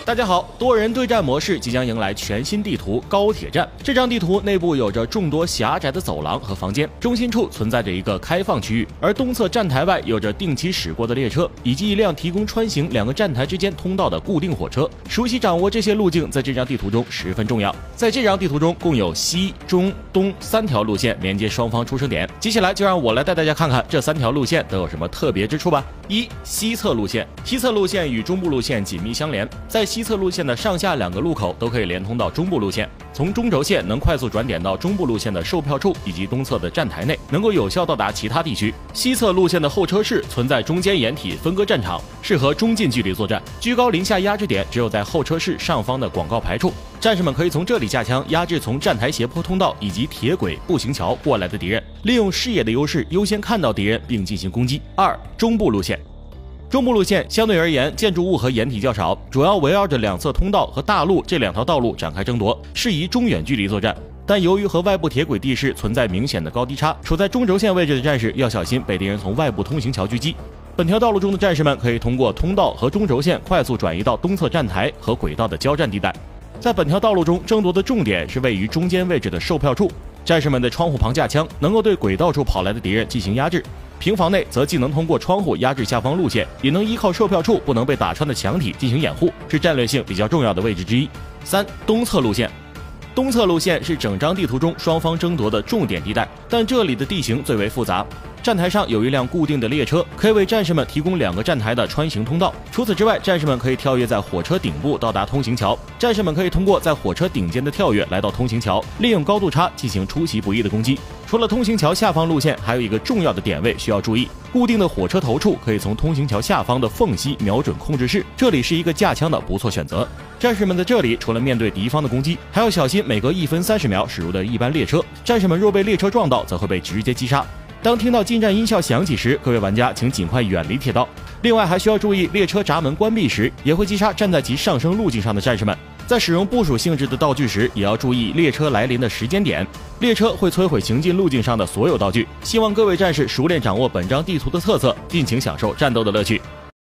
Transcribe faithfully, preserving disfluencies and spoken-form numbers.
大家好，多人对战模式即将迎来全新地图高铁站。这张地图内部有着众多狭窄的走廊和房间，中心处存在着一个开放区域，而东侧站台外有着定期驶过的列车，以及一辆提供穿行两个站台之间通道的固定火车。熟悉掌握这些路径，在这张地图中十分重要。在这张地图中，共有西、中、东三条路线连接双方出生点。接下来就让我来带大家看看这三条路线都有什么特别之处吧。一、西侧路线，西侧路线与中部路线紧密相连，在西侧路线的上下两个路口都可以连通到中部路线，从中轴线能快速转点到中部路线的售票处以及东侧的站台内，能够有效到达其他地区。西侧路线的候车室存在中间掩体分割战场，适合中近距离作战，居高临下压制点只有在候车室上方的广告牌处，战士们可以从这里架枪压制从站台斜坡通道以及铁轨、步行桥过来的敌人，利用视野的优势优先看到敌人并进行攻击。二、中部路线。中部路线相对而言，建筑物和掩体较少，主要围绕着两侧通道和大路这两条道路展开争夺，适宜中远距离作战。但由于和外部铁轨地势存在明显的高低差，处在中轴线位置的战士要小心被敌人从外部通行桥狙击。本条道路中的战士们可以通过通道和中轴线快速转移到东侧站台和轨道的交战地带。在本条道路中，争夺的重点是位于中间位置的售票处，战士们在窗户旁架枪，能够对轨道处跑来的敌人进行压制。平房内则既能通过窗户压制下方路线，也能依靠售票处不能被打穿的墙体进行掩护，是战略性比较重要的位置之一。三、东侧路线。东侧路线是整张地图中双方争夺的重点地带，但这里的地形最为复杂。站台上有一辆固定的列车，可以为战士们提供两个站台的穿行通道。除此之外，战士们可以跳跃在火车顶部到达通行桥。战士们可以通过在火车顶间的跳跃来到通行桥，利用高度差进行出其不意的攻击。除了通行桥下方路线，还有一个重要的点位需要注意：固定的火车头处可以从通行桥下方的缝隙瞄准控制室，这里是一个架枪的不错选择。战士们在这里除了面对敌方的攻击，还要小心每隔一分三十秒驶入的一班列车。战士们若被列车撞到，则会被直接击杀。当听到进站音效响起时，各位玩家请尽快远离铁道。另外还需要注意，列车闸门关闭时也会击杀站在其上升路径上的战士们。在使用部署性质的道具时，也要注意列车来临的时间点。列车会摧毁行进路径上的所有道具。希望各位战士熟练掌握本张地图的特色，尽情享受战斗的乐趣。